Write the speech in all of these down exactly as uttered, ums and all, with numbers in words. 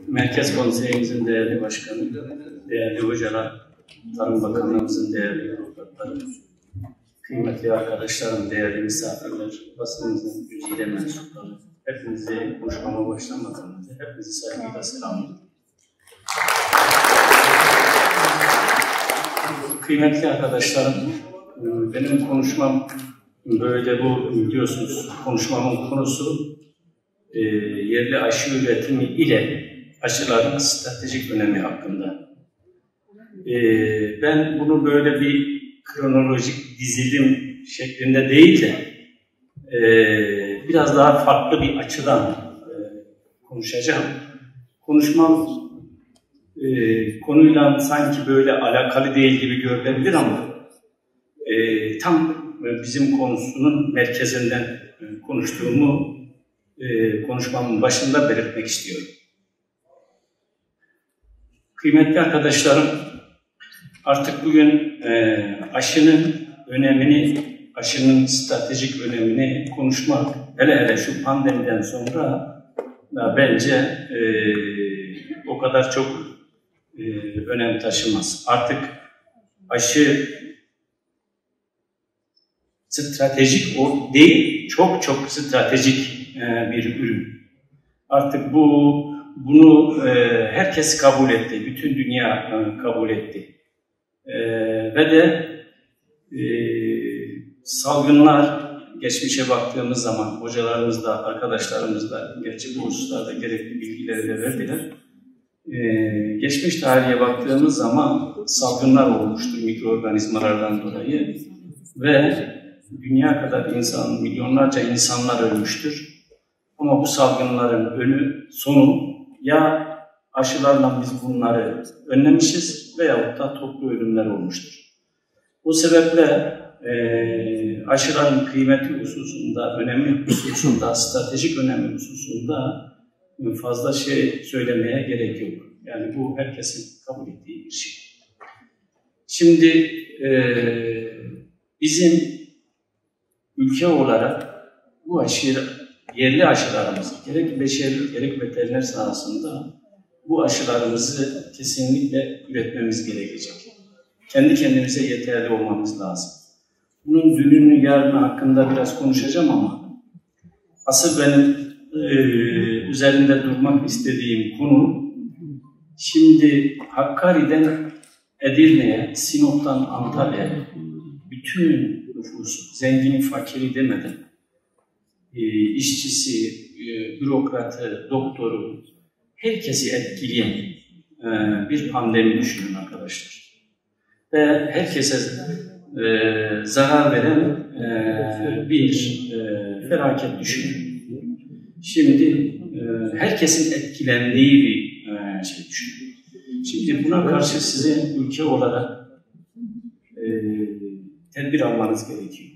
Merkez Konseyimizin değerli başkanı, değerli hocalar, Tarım Bakanlığımızın değerli avukatları, kıymetli arkadaşlarım, değerli misafirler, basınımızın güzide mensupları, hepinizi konuşmama başlamadan önce hepinizi saygıyla selamlıyorum. Kıymetli arkadaşlarım, benim konuşmam böyle bu biliyorsunuz konuşmamın konusu e, yerli aşı üretimi ile aşıların stratejik önemi hakkında. E, ben bunu böyle bir kronolojik dizilim şeklinde değil de e, biraz daha farklı bir açıdan e, konuşacağım. Konuşmam e, konuyla sanki böyle alakalı değil gibi görülebilir ama e, tam bizim konusunun merkezinden e, konuştuğumu e, konuşmamın başında belirtmek istiyorum. Kıymetli arkadaşlarım, artık bugün e, aşının önemini, aşının stratejik önemini konuşmak, hele hele şu pandemiden sonra da bence e, o kadar çok e, önem taşımaz. Artık aşı stratejik o değil, çok çok stratejik e, bir ürün. Artık bu bunu e, herkes kabul etti, bütün dünya e, kabul etti. E, ve de e, salgınlar, geçmişe baktığımız zaman hocalarımız da, arkadaşlarımız da, gerçi bu hususlarda gerekli bilgileri de verdiler. E, geçmiş tarihe baktığımız zaman salgınlar olmuştur mikroorganizmalardan dolayı ve dünya kadar insan, milyonlarca insanlar ölmüştür. Ama bu salgınların önü, sonu ya aşılarla biz bunları önlemişiz veyahut da toplu ölümler olmuştur. Bu sebeple e, aşıların kıymeti hususunda, önemi hususunda, stratejik önemi hususunda fazla şey söylemeye gerek yok. Yani bu herkesin kabul ettiği bir şey. Şimdi e, bizim ülke olarak bu aşı, yerli aşılarımızı, gerek beşeri, gerek veteriner sahasında bu aşılarımızı kesinlikle üretmemiz gerekecek. Kendi kendimize yeterli olmamız lazım. Bunun dününü, yarını hakkında biraz konuşacağım ama asıl benim e, üzerinde durmak istediğim konu, şimdi Hakkari'den Edirne'ye, Sinop'tan Antalya'ya bütün nüfusu, zengini, fakiri demeden, e, işçisi, e, bürokratı, doktoru, herkesi etkileyen e, bir pandemi düşünün arkadaşlar. Ve herkese e, zarar veren e, bir e, felaket düşünün. Şimdi e, herkesin etkilendiği bir e, şey düşünün. Şimdi buna karşı sizin ülke olarak e, tedbir almanız gerekiyor.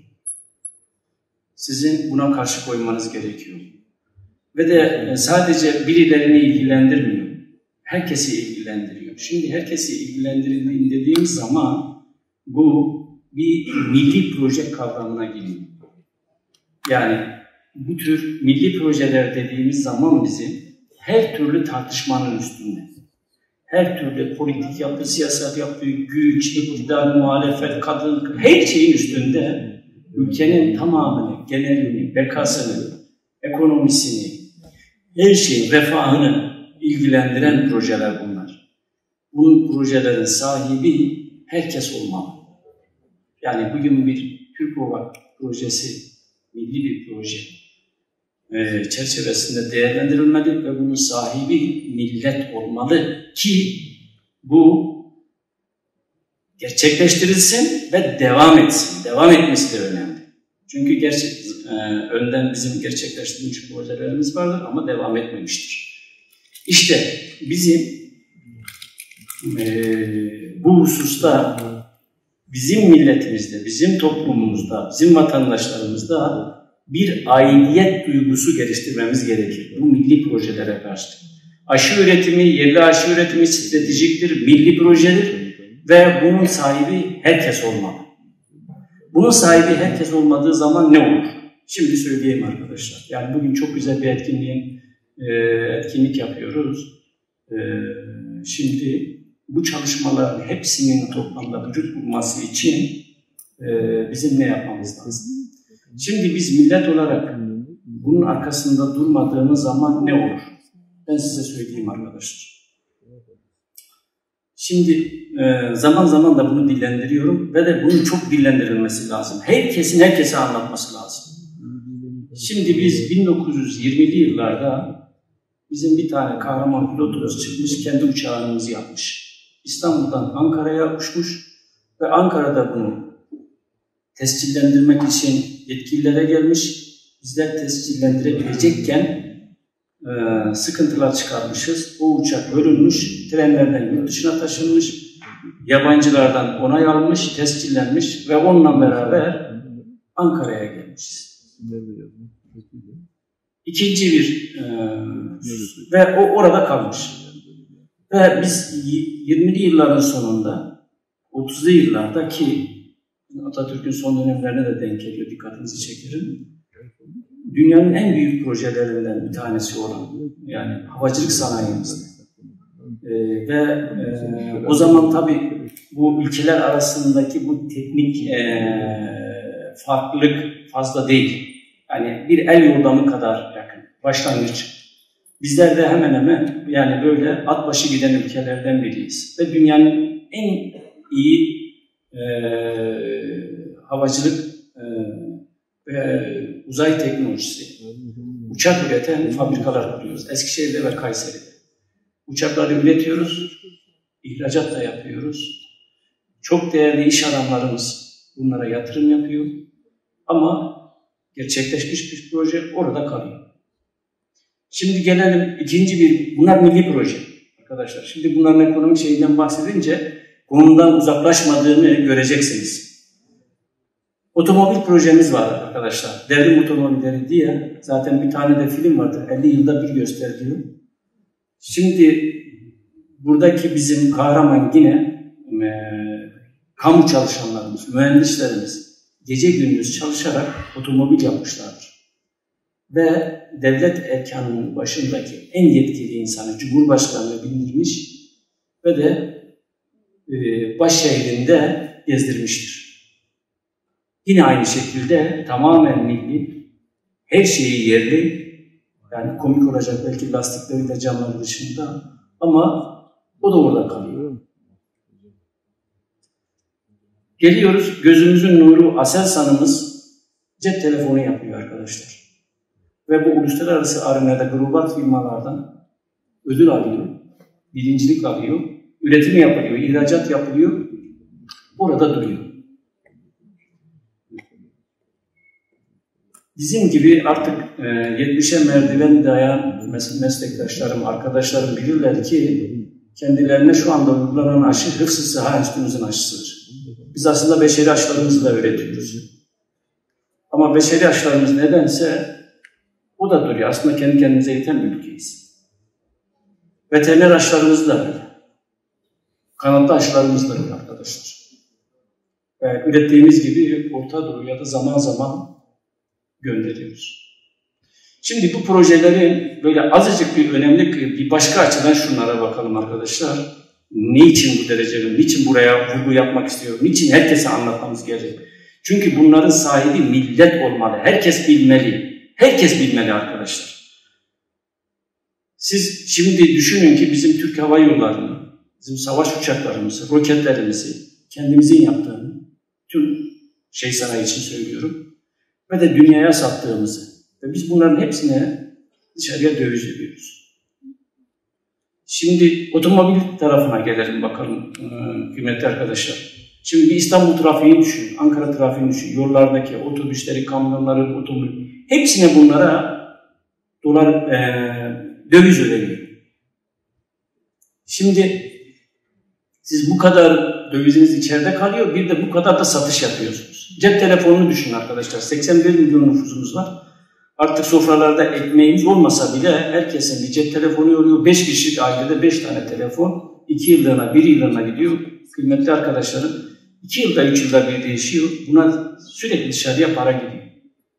Sizin buna karşı koymanız gerekiyor. Ve de sadece birilerini ilgilendirmiyor. Herkesi ilgilendiriyor. Şimdi herkesi ilgilendirildiğini dediğimiz zaman bu bir milli proje kavramına geliyor. Yani bu tür milli projeler dediğimiz zaman bizim her türlü tartışmanın üstünde. Her türlü politik yapı, siyasal yapı, güç, iktidar, muhalefet, kadın, her şeyin üstünde ülkenin tamamını, genelini, bekasını, ekonomisini, her şeyin refahını ilgilendiren projeler bunlar. Bu projelerin sahibi herkes olmalı. Yani bugün bir TÜRKOVA projesi, milli bir proje e, çerçevesinde değerlendirilmeli ve bunun sahibi millet olmalı ki bu gerçekleştirilsin ve devam etsin. Devam etmesi de önemli. Çünkü gerçek, e, önden bizim gerçekleştirilmiş projelerimiz vardır ama devam etmemiştir. İşte bizim e, bu hususta bizim milletimizde, bizim toplumumuzda, bizim vatandaşlarımızda bir aidiyet duygusu geliştirmemiz gerekir. Bu milli projelere karşı. Aşı üretimi, yerli aşı üretimi stratejiktir, milli projedir ve bunun sahibi herkes olmalı. Bunun sahibi herkes olmadığı zaman ne olur? Şimdi söyleyeyim arkadaşlar. Yani bugün çok güzel bir etkinliğin, e, etkinlik yapıyoruz. Ee, şimdi bu çalışmaların hepsinin toplamda vücut bulması için e, bizim ne yapmamız lazım? Şimdi biz millet olarak bunun arkasında durmadığımız zaman ne olur? Ben size söyleyeyim arkadaşlar. Şimdi e, zaman zaman da bunu dillendiriyorum ve de bunun çok dillendirilmesi lazım. Herkesin herkese anlatması lazım. Şimdi biz bin dokuz yüz yirmili yıllarda bizim bir tane kahraman pilotumuz çıkmış, kendi uçağımızı yapmış. İstanbul'dan Ankara'ya uçmuş ve Ankara'da bunu tescillendirmek için yetkililere gelmiş. Bizler tescillendirebilecekken e, sıkıntılar çıkarmışız. O uçak bölünmüş, trenlerden yurt dışına taşınmış, yabancılardan onay almış, tescillenmiş ve onunla beraber Ankara'ya gelmişiz. İkinci bir e, ve o orada kalmış. Ve biz yirmili yılların sonunda, otuzlu yıllarda ki Atatürk'ün son dönemlerine de denk geliyor, dikkatinizi çekerim. Dünyanın en büyük projelerinden bir tanesi olan, yani havacılık sanayimizde. Ee, ve e, o zaman tabii bu ülkeler arasındaki bu teknik e, farklılık fazla değil. Yani bir el yordamı kadar yakın, başlangıç. Bizler de hemen hemen yani böyle at başı giden ülkelerden biriyiz. Ve dünyanın en iyi e, havacılık e, ve uzay teknolojisi, uçak üreten fabrikalar kuruyoruz. Eskişehir'de ve Kayseri'de. Uçakları üretiyoruz, ihracat da yapıyoruz. Çok değerli iş adamlarımız bunlara yatırım yapıyor. Ama gerçekleşmiş bir proje orada kalıyor. Şimdi gelelim ikinci bir, bunlar milli proje arkadaşlar. Şimdi bunların ekonomik şeyinden bahsedince konudan uzaklaşmadığını göreceksiniz. Otomobil projemiz var arkadaşlar. Devrim otomobilleri diye zaten bir tane de film vardır. elli yılda bir gösteriliyor. Şimdi buradaki bizim kahraman yine e, kamu çalışanlarımız, mühendislerimiz gece gündüz çalışarak otomobil yapmışlardır. Ve devlet erkanının başındaki en yetkili insanı Cumhurbaşkanı'na bindirmiş ve de e, baş şehrinde gezdirmiştir. Yine aynı şekilde tamamen milli, her şeyi yerli, yani komik olacak belki lastikleriyle camları dışında ama o da orada kalıyor. Geliyoruz, gözümüzün nuru Aselsan'ımız cep telefonu yapıyor arkadaşlar. Ve bu uluslararası arenada global firmalardan ödül alıyor, birincilik alıyor, üretim yapılıyor, ihracat yapılıyor, orada duruyor. Bizim gibi artık e, yetmişe merdiven dayan meslektaşlarım, arkadaşlarım bilirler ki kendilerine şu anda uygulanan aşı hıfz-ı sıha enstitümüzün aşısıdır. Biz aslında beşeri aşılarımızı da üretiyoruz. Ama beşeri aşılarımız nedense o da duruyor. Aslında kendi kendimize yeten bir ülkeyiz. Veteriner aşılarımız da öyle. Kanatlı aşılarımız da öyle arkadaşlar. Ve ürettiğimiz gibi Orta Doğu'ya da zaman zaman gönderiyoruz. Şimdi bu projelerin böyle azıcık bir önemli bir başka açıdan şunlara bakalım arkadaşlar. Niçin bu derecede, niçin buraya vurgu yapmak istiyorum, niçin herkese anlatmamız gerek? Çünkü bunların sahibi millet olmalı, herkes bilmeli, herkes bilmeli arkadaşlar. Siz şimdi düşünün ki bizim Türk Hava Yolları'nı, bizim savaş uçaklarımızı, roketlerimizi kendimizin yaptığını, tüm şey sanayi için söylüyorum, ve de dünyaya sattığımızı ve biz bunların hepsine dışarıya döviz veriyoruz. Şimdi otomobil tarafına gelelim bakalım kıymetli arkadaşlar. Şimdi bir İstanbul trafiğini düşünün, Ankara trafiğini düşünün, yollardaki otobüsleri, kamyonları, otomobil, hepsine bunlara dolar, e, döviz ödeniyor. Şimdi siz bu kadar döviziniz içeride kalıyor, bir de bu kadar da satış yapıyorsunuz. Cep telefonunu düşünün arkadaşlar, seksen bir milyon nüfusumuz var. Artık sofralarda ekmeğimiz olmasa bile herkesin bir cep telefonu oluyor. beş kişilik ailede beş tane telefon, iki yıllığına, bir yıllığına gidiyor. Kıymetli arkadaşlarım, iki yılda, üç yılda bir değişiyor. Buna sürekli dışarıya para gidiyor.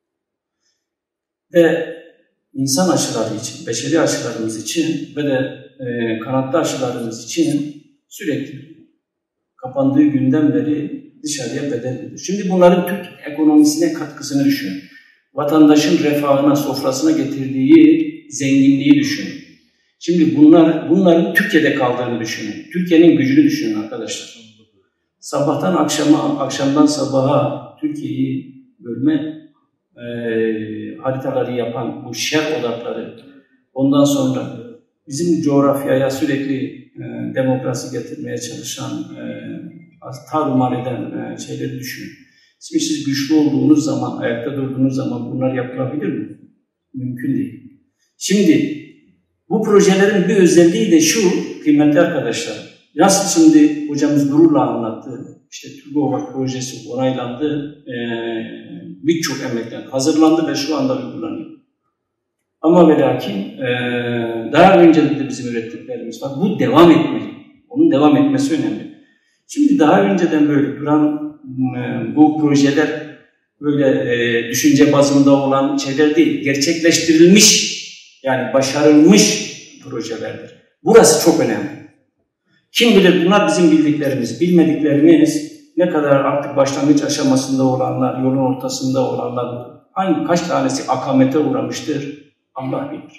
Ve insan aşıları için, beşeri aşılarımız için ve de e, kanatlı aşılarımız için sürekli kapandığı günden beri dışarıya bedel ediyor. Şimdi bunların Türk ekonomisine katkısını düşünün. Vatandaşın refahına, sofrasına getirdiği zenginliği düşünün. Şimdi bunlar, bunların Türkiye'de kaldığını düşünün. Türkiye'nin gücünü düşünün arkadaşlar. Sabahtan akşama, akşamdan sabaha Türkiye'yi bölme e, haritaları yapan bu şer odakları, ondan sonra bizim coğrafyaya sürekli e, demokrasi getirmeye çalışan, e, tarumar eden e, şeyleri düşünün. Şimdi siz güçlü olduğunuz zaman, ayakta durduğunuz zaman bunlar yapılabilir mi? Mümkün değil. Şimdi bu projelerin bir özelliği de şu, kıymetli arkadaşlar. Nasıl şimdi hocamız gururla anlattı, işte TÜRGOVAK projesi onaylandı, e, birçok emekler hazırlandı ve şu anda uygulanıyor. Ama ve lakin e, daha önce de bizim ürettiklerimiz var. Bu devam etmeli. Onun devam etmesi önemli. Şimdi daha önceden böyle duran e, bu projeler böyle e, düşünce bazında olan şeyler değil, gerçekleştirilmiş, yani başarılmış projelerdir. Burası çok önemli. Kim bilir bunlar bizim bildiklerimiz, bilmediklerimiz ne kadar artık başlangıç aşamasında olanlar, yolun ortasında olanlar, hangi kaç tanesi akamete uğramıştır Allah bilir.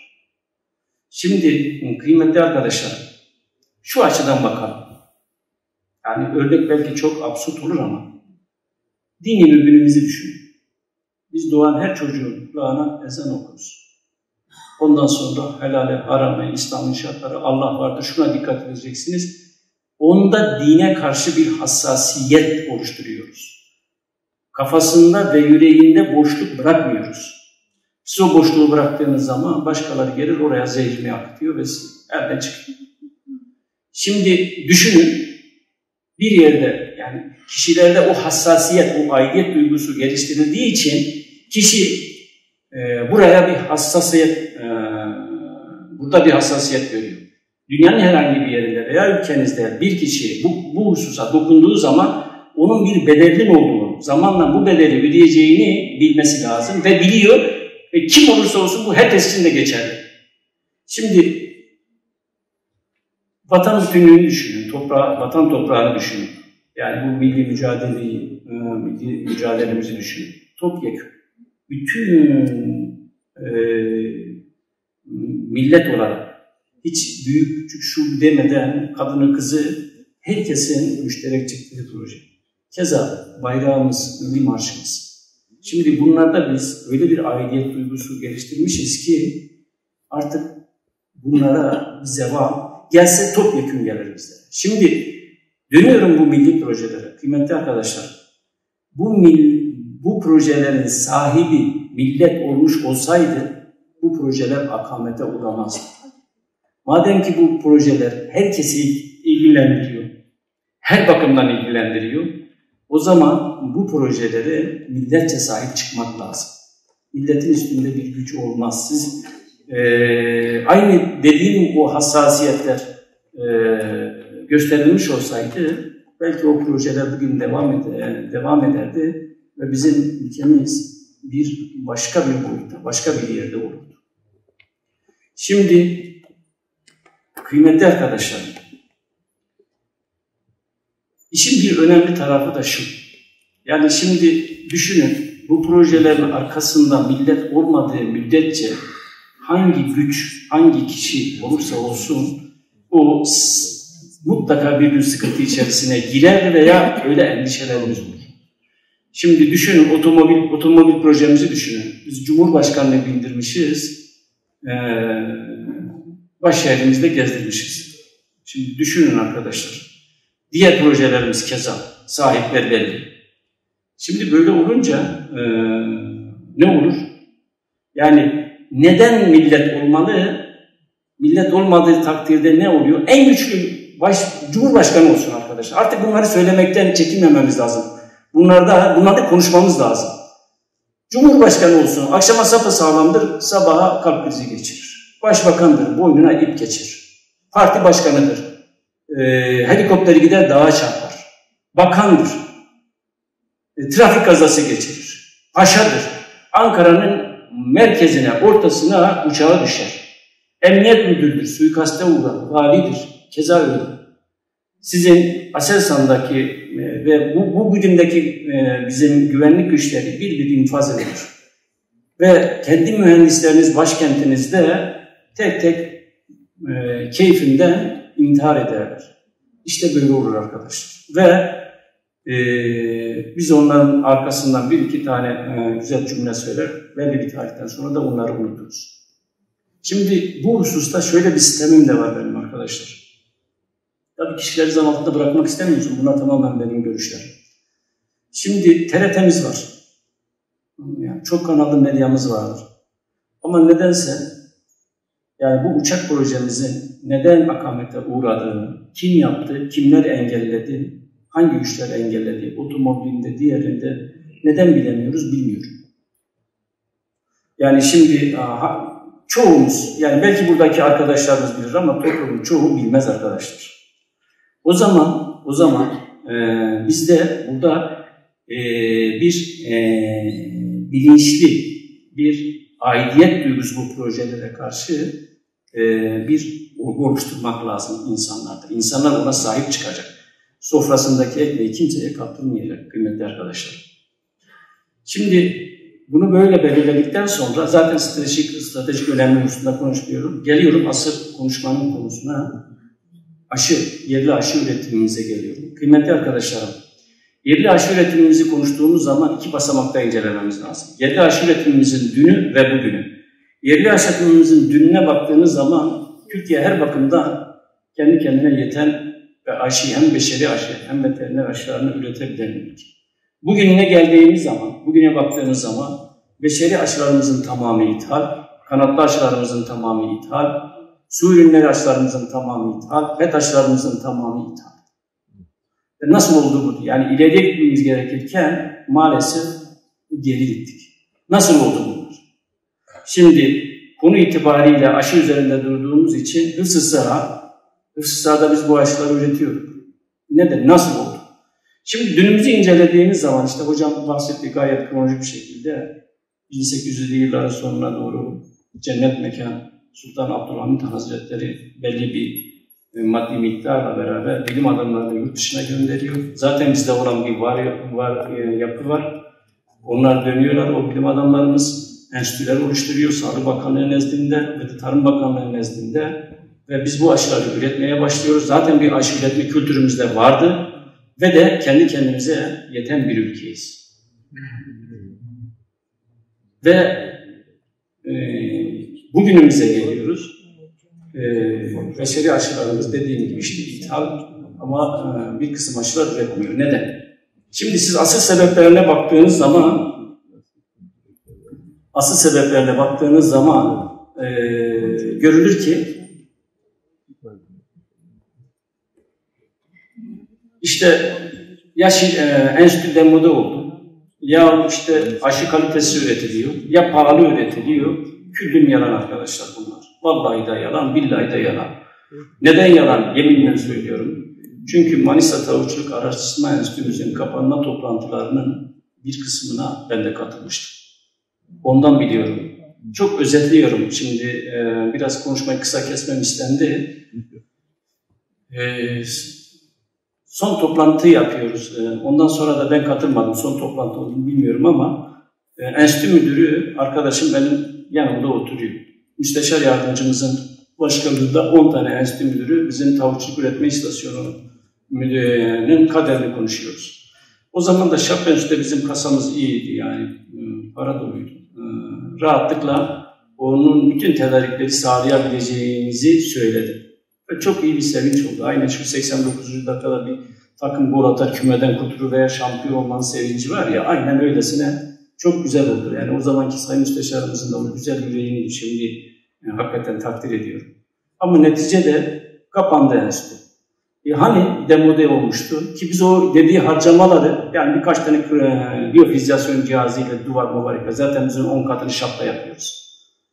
Şimdi kıymetli arkadaşlar, şu açıdan bakalım. Yani örnek belki çok absürt olur ama dini mübinimizi düşünün. Biz doğan her çocuğun kulağına ezan okuruz. Ondan sonra helale, harame, İslam'ın şartları, Allah vardır, şuna dikkat edeceksiniz. Onda dine karşı bir hassasiyet oluşturuyoruz. Kafasında ve yüreğinde boşluk bırakmıyoruz. Siz o boşluğu bıraktığınız zaman başkaları gelir oraya zehrini akıtıyor ve elden çıkıyor. Şimdi düşünün, bir yerde yani kişilerde o hassasiyet, o aidiyet duygusu geliştirildiği için kişi e, buraya bir hassasiyet, e, burada bir hassasiyet görüyor. Dünyanın herhangi bir yerinde veya ülkenizde bir kişi bu, bu hususa dokunduğu zaman onun bir bedelin olduğunu, zamanla bu bedeli ödeyeceğini bilmesi lazım ve biliyor. Ve kim olursa olsun bu herkes için de geçerli. Şimdi vatan bütünlüğünü düşünün, toprağı, vatan toprağını düşünün. Yani bu milli mücadeleyi, milli mücadelemizi düşünün. Topyekun. Bütün e, millet olarak hiç büyük küçük şu demeden kadını kızı herkesin müşterek çıktığı proje. Keza bayrağımız, milli marşımız. Şimdi bunlarda biz öyle bir aidiyet duygusu geliştirmişiz ki artık bunlara zevam gelse topyekun gelir bizlere. Şimdi dönüyorum bu milli projelere. Kıymetli arkadaşlar, bu, mil, bu projelerin sahibi millet olmuş olsaydı bu projeler akamete uğramazdı. Madem ki bu projeler herkesi ilgilendiriyor, her bakımdan ilgilendiriyor, o zaman bu projelere milletçe sahip çıkmak lazım. Milletin üstünde bir güç olmaz. Siz e, aynı dediğim o hassasiyetler e, gösterilmiş olsaydı belki o projeler bugün devam, eder, devam ederdi ve bizim ülkemiz bir başka bir boyutta, başka bir yerde olurdu. Şimdi kıymetli arkadaşlar, İşin bir önemli tarafı da şu. Yani şimdi düşünün, bu projelerin arkasında millet olmadığı müddetçe hangi güç, hangi kişi olursa olsun o mutlaka bir gün sıkıntı içerisine girer veya öyle endişelerimiz olur. Şimdi düşünün, otomobil otomobil projemizi düşünün. Biz Cumhurbaşkanlığı bindirmişiz, ee, baş şehrimizde gezdirmişiz. Şimdi düşünün arkadaşlar. Diğer projelerimiz keza, sahipler belli. Şimdi böyle olunca e, ne olur? Yani neden millet olmalı? Millet olmadığı takdirde ne oluyor? En güçlü baş, Cumhurbaşkanı olsun arkadaşlar. Artık bunları söylemekten çekinmememiz lazım. Bunlarda, bunlarda konuşmamız lazım. Cumhurbaşkanı olsun, akşama sapasağlamdır, sabaha kalp krizi geçirir. Başbakandır, boynuna ip geçirir. Parti başkanıdır. E, helikopteri gider dağa çarpar. Bakandır. E, trafik kazası geçirir. Paşadır. Ankara'nın merkezine, ortasına uçağı düşer. Emniyet müdürüdür, suikaste uğrar, validir, keza öyle. Sizin Aselsan'daki e, ve bu, bu güdümdeki e, bizim güvenlik güçleri bir bir infaz edilir. Ve kendi mühendisleriniz başkentinizde tek tek e, keyfinden intihar ederler. İşte böyle olur arkadaşlar. Ve e, biz onların arkasından bir iki tane e, güzel cümle söyler ve bir tarihten sonra da onları unuturuz. Şimdi bu hususta şöyle bir sistemim de var benim arkadaşlar. Tabii kişileri zan altında bırakmak istemiyorsun. Buna tamamen benim görüşlerim. Şimdi T R T'miz var. Yani çok kanallı medyamız vardır. Ama nedense yani bu uçak projemizin neden akamete uğradığını, kim yaptı, kimler engelledi, hangi güçler engelledi, otomobilinde, diğerinde neden bilemiyoruz, bilmiyorum. Yani şimdi aha, çoğumuz, yani belki buradaki arkadaşlarımız bilir ama toplumun çoğu bilmez arkadaşlar. O zaman, o zaman e, biz de burada e, bir e, bilinçli bir aidiyet duygusu bu projelere karşı e, bir oluşturmak lazım insanlarda. İnsanlar ona sahip çıkacak. Sofrasındaki ekmeği kimseye kaptırmayacak kıymetli arkadaşlar. Şimdi bunu böyle belirledikten sonra zaten stratejik, stratejik önemli hususunda konuşuyorum. Geliyorum asıl konuşmanın konusuna. Aşı, yerli aşı üretimimize geliyorum. Kıymetli arkadaşlarım, yerli aşı üretimimizi konuştuğumuz zaman iki basamakta incelememiz lazım. Yerli aşı üretimimizin dünü ve bugünü. Yerli aşı üretimimizin dününe baktığınız zaman Türkiye her bakımda kendi kendine yeten ve aşı, hem beşeri aşı hem veteriner aşılarını üretebilen bir ülke. Bugününe geldiğimiz zaman, bugüne baktığımız zaman beşeri aşılarımızın tamamı ithal, kanatlı aşılarımızın tamamı ithal, su ürünleri aşılarımızın tamamı ithal, pet aşılarımızın tamamı ithal. E nasıl oldu bu? Yani ileriye gitmemiz gerekirken maalesef geri gittik. Nasıl oldu bunlar? Şimdi konu itibariyle aşı üzerinde durduğumuz için hıfzı sıha, hıfzı sahada biz bu aşıları üretiyoruz. Neden? Nasıl oldu? Şimdi dünümüzü incelediğimiz zaman işte hocam bahsetti gayet kronolojik bir şekilde bin sekiz yüzlü yılların sonuna doğru cennet mekan Sultan Abdülhamit Hazretleri belli bir maddi miktarla beraber bilim adamlarını yurt dışına gönderiyor. Zaten bizde olan bir var, var yapı var. Onlar dönüyorlar, o bilim adamlarımız enstitüler oluşturuyor Sağlık Bakanlığı nezdinde ve de Tarım Bakanlığı nezdinde ve biz bu aşıları üretmeye başlıyoruz. Zaten bir aşı üretme kültürümüzde vardı ve de kendi kendimize yeten bir ülkeyiz. Ve e, bugünümüze geliyoruz. Ee, beşeri aşılarımız dediğim gibi işte ithal ama e, bir kısım aşılar üretmiyor. Neden? Şimdi siz asıl sebeplerine baktığınız zaman asıl sebeplerine baktığınız zaman e, görülür ki işte ya şi, e, enstitü demode oldu ya işte aşı kalitesi üretiliyor ya pahalı üretiliyor. Küllün yalan arkadaşlar bunlar. Vallahi da yalan, billahi da yalan. Neden yalan? Yeminle söylüyorum. Çünkü Manisa Tavukçuluk Araştırma Enstitümüzün kapanma toplantılarının bir kısmına ben de katılmıştım. Ondan biliyorum. Çok özetliyorum. Şimdi e, biraz konuşmayı kısa kesmem istendi. E, son toplantı yapıyoruz. E, ondan sonra da ben katılmadım. Son toplantı olduğunu bilmiyorum ama e, enstitü müdürü arkadaşım benim yanımda oturuyor. Müsteşar yardımcımızın başkanlığında on tane enstitü müdürü bizim tavukçuluk üretme istasyonu müdürünün kaderini konuşuyoruz. O zaman da Şap Enstitü'de bizim kasamız iyiydi yani para doluydu. Rahatlıkla onun bütün tedarikleri sağlayabileceğimizi söyledi. Ve çok iyi bir sevinç oldu. Aynen şu seksen dokuzuncu dakikada bir takım gol atar kümeden kurtulur veya şampiyon olmanın sevinci var ya aynen öylesine çok güzel oldu. Yani o zamanki Sayın Müsteşarımızın da o güzel yüreğini şimdi yani hakikaten takdir ediyorum. Ama neticede kapandı enstitü. E hani demode olmuştu ki biz o dediği harcamaları yani birkaç tane e, biyofiziyasyon cihazıyla duvar muvarika zaten bizim on katını Şap'ta yapıyoruz.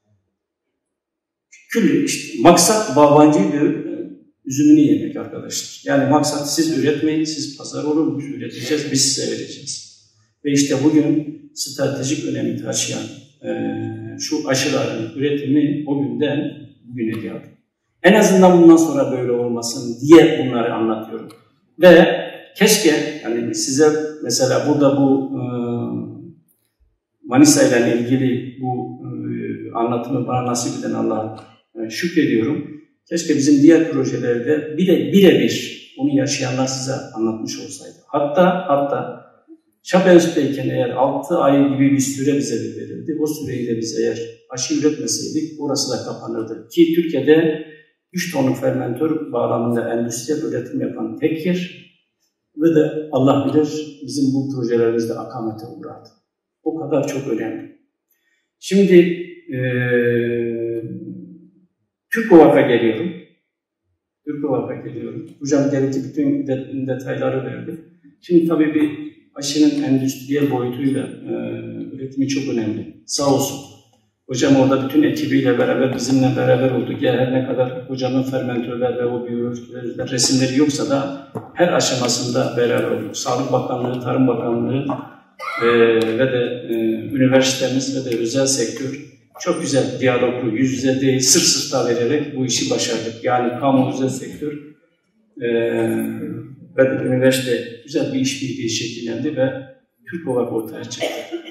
Küllü işte maksat Bağbancı'ydı üzümünü yemek arkadaşlar. Yani maksat siz üretmeyin, siz pazar olun, biz üreteceğiz, biz size vereceğiz. Ve işte bugün stratejik önemi taşıyan e, şu aşıların üretimi o günden bugüne geldi. En azından bundan sonra böyle olmasın diye bunları anlatıyorum. Ve keşke yani size mesela burada bu e, Manisa ile ilgili bu e, anlatımı bana nasip eden Allah'a e, şükrediyorum. Keşke bizim diğer projelerde bire birebir onu yaşayanlar size anlatmış olsaydı. Hatta hatta Şap Enstitü'deyken eğer altı ay gibi bir süre bize verildi. O süreyi de biz eğer aşı üretmeseydik orası da kapanırdı. Ki Türkiye'de üç tonluk fermentör bağlamında endüstriyel üretim yapan tek yer ve de Allah bilir bizim bu projelerimizde akamete uğradı. O kadar çok önemli. Şimdi ee, TÜRKOVAK'a geliyorum. TÜRKOVAK'a geliyorum. Hocam gerekli bütün detayları verdi. Şimdi tabii bir aşının endüstriyel boyutuyla e, üretimi çok önemli. Sağ olsun. Hocam orada bütün ekibiyle beraber, bizimle beraber oldu. Her ne kadar hocamın fermentörler ve o biyolojik resimleri yoksa da her aşamasında beraber olduk. Sağlık Bakanlığı, Tarım Bakanlığı e, ve de e, üniversitemiz ve de özel sektör çok güzel diyaloglu, yüz yüze değil, sırt sırta vererek bu işi başardık. Yani kamu, özel sektör e, ve de üniversite güzel bir işbirliği şekillendi ve TÜRKOVAK ortaya çıktı.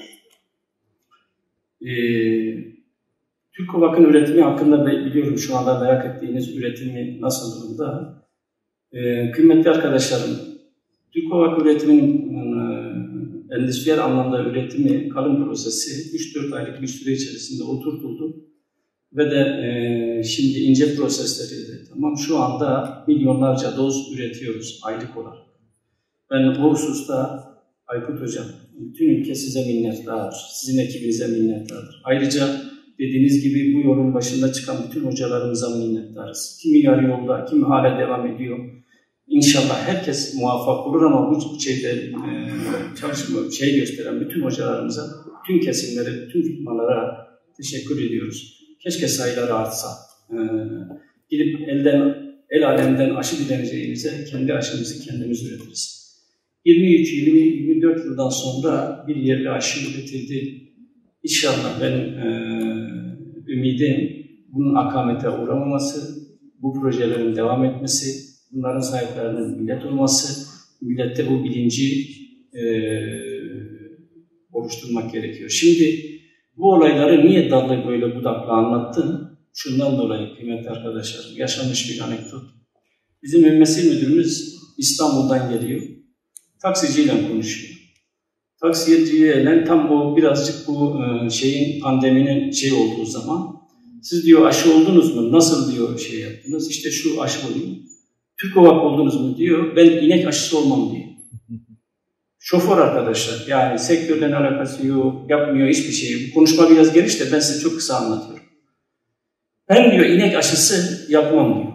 E, TÜRKOVAK'ın üretimi hakkında biliyorum şu anda merak ettiğiniz üretimi nasıl durumda. E, kıymetli arkadaşlarım, TÜRKOVAK üretiminin e, endüstriyel anlamda üretimi, kalın prosesi üç dört aylık bir süre içerisinde oturtuldu. Ve de e, şimdi ince prosesleri de tamam. Şu anda milyonlarca doz üretiyoruz aylık olarak. Ben bu hususta Aykut Hocam, bütün ülke size minnettardır. Sizin ekibinize minnettardır. Ayrıca dediğiniz gibi bu yolun başında çıkan bütün hocalarımıza minnettarız. Kimi yarı yolda, kimi hala devam ediyor. İnşallah herkes muvaffak olur ama bu şeyde e, çalışma şey gösteren bütün hocalarımıza, bütün kesimlere, bütün firmalara teşekkür ediyoruz. Keşke sayıları artsa. Ee, gidip elden, el alemden aşı dileneceğimize kendi aşımızı kendimiz üretiriz. yirmi üç yirmi yirmi dört yıldan sonra bir yerli aşı üretildi. İnşallah ben e, ümidim bunun akamete uğramaması, bu projelerin devam etmesi, bunların sahiplerinin millet olması, millette bu bilinci e, oluşturmak gerekiyor. Şimdi bu olayları niye dallı böyle budakla anlattım? Şundan dolayı kıymetli arkadaşlar, yaşanmış bir anekdot. Bizim Emniyet Müdürümüz İstanbul'dan geliyor. Taksiciyle konuşuyor. Taksiciyle tam o birazcık bu şeyin, pandeminin şey olduğu zaman, siz diyor aşı oldunuz mu? Nasıl diyor şey yaptınız? İşte şu aşı oluyor. TÜRKOVAK oldunuz mu diyor. Ben inek aşısı olmam diyor. Şoför arkadaşlar, yani sektörden alakası yok, yapmıyor hiçbir şey. Bu konuşma biraz geniş de ben size çok kısa anlatıyorum. Ben diyor inek aşısı yapmam diyor.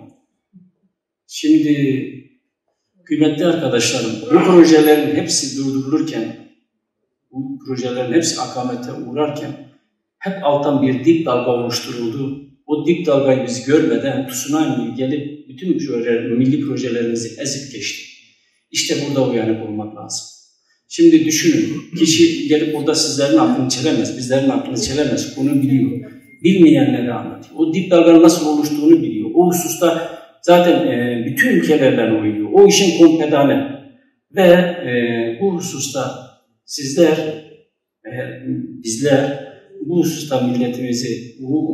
Şimdi kıymetli arkadaşlarım, bu projelerin hepsi durdurulurken, bu projelerin hepsi akamete uğrarken hep alttan bir dip dalga oluşturuldu. O dip dalgayı biz görmeden tsunami gelip bütün projeler, milli projelerimizi ezip geçti. İşte burada uyanık olmak lazım. Şimdi düşünün, kişi gelip burada sizlerin aklını çelemez, bizlerin aklını çelemez, konu biliyor. Bilmeyenleri anlatıyor. O dip dalganın nasıl oluştuğunu biliyor. O hususta zaten e, bütün ülkelerden uyuyor. O işin kompedane. Ve e, bu hususta sizler, e, bizler bu hususta milletimizi, bu,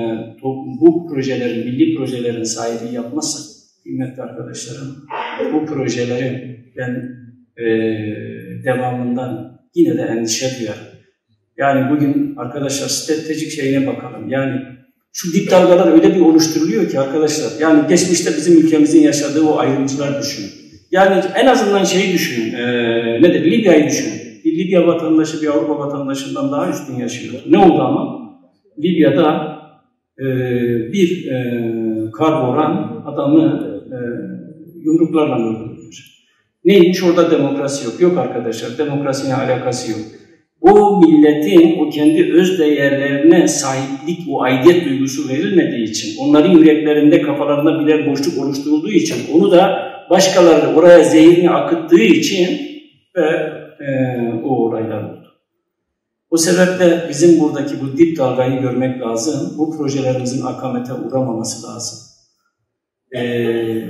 bu projelerin, milli projelerin sahibi yapmazsak, kıymetli arkadaşlarım, bu projelerin ben e, devamından yine de endişe duyarım. Yani bugün arkadaşlar stratejik şeyine bakalım. Yani şu dip dalgalar öyle bir oluşturuluyor ki arkadaşlar. Yani geçmişte bizim ülkemizin yaşadığı o ayrımcılar düşünün. Yani en azından şeyi düşünün. E, nedir? Libya'yı düşünün. Bir Libya vatandaşı bir Avrupa vatandaşından daha üstün yaşıyor. Ne oldu ama? Libya'da e, bir e, karboran adamı e, yumruklarla öldürmüş. Neymiş? Orada demokrasi yok. Yok arkadaşlar. Demokrasiyle alakası yok. O milletin o kendi öz değerlerine sahiplik, o aidiyet duygusu verilmediği için, onların yüreklerinde, kafalarında birer boşluk oluşturulduğu için, onu da başkaları oraya zehirini akıttığı için ve e, o olaylar oldu. O sebeple bizim buradaki bu dip dalgayı görmek lazım. Bu projelerimizin akamete uğramaması lazım. Ee,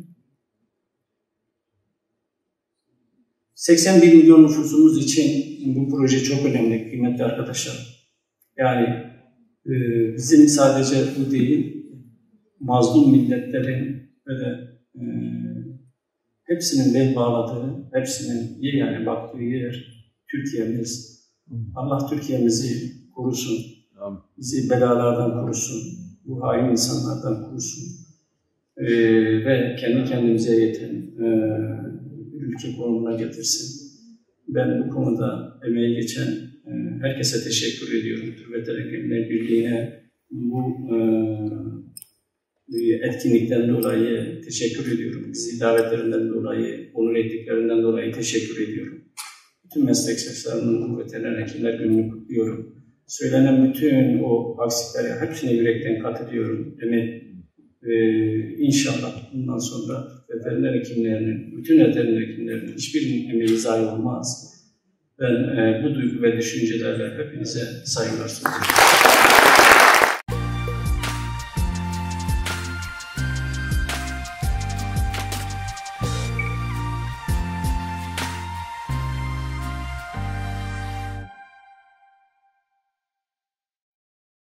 seksen bir milyon nüfusumuz için bu proje çok önemli kıymetli arkadaşlar. Yani e, bizim sadece bu değil, mazlum milletlerin ve de e, hepsinin bel bağladığı, hepsinin yani baktığı yer Türkiye'miz. Allah Türkiye'mizi korusun, bizi belalardan korusun, bu hain insanlardan korusun ee, ve kendi kendimize yeten e, ülke konumuna getirsin. Ben bu konuda emeği geçen e, herkese teşekkür ediyorum. Türbet Erengelliler Birliği'ne bu e, etkinlikten dolayı teşekkür ediyorum. Bizi davetlerinden dolayı, onur ettiklerinden dolayı teşekkür ediyorum. Bütün meslektaşlarımın bu veteriner hekimler gününü kutluyorum. Söylenen bütün o aksiklere hepsine yürekten katılıyorum. Demek e, inşallah bundan sonra veteriner hekimlerinin, bütün veteriner hekimlerinin hiçbirinin emeği zayi olmaz. Ben e, bu duygu ve düşüncelerle hepinize saygılar sunuyorum.